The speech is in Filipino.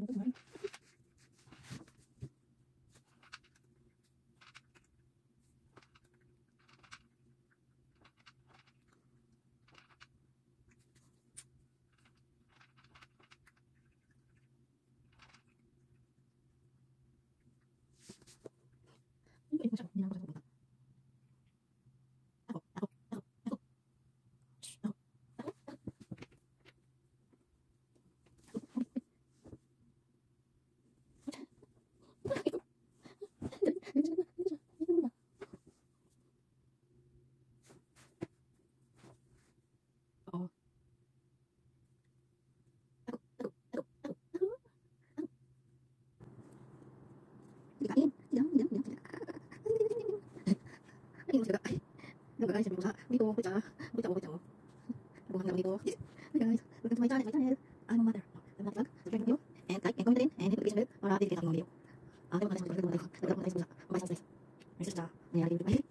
guys, sabi ko sa dito, kucha mo. Bukan lang dito. Hey guys, welcome to my channel. I'm Mother. I'm not vlog. Subscribe nyo. And like and comment din. And hit notification bell para update kayo sa mga video. Tayo mga tayo sa mga tayo. Nagkaroon tayo sa mga guys. Message sa nangyari dito.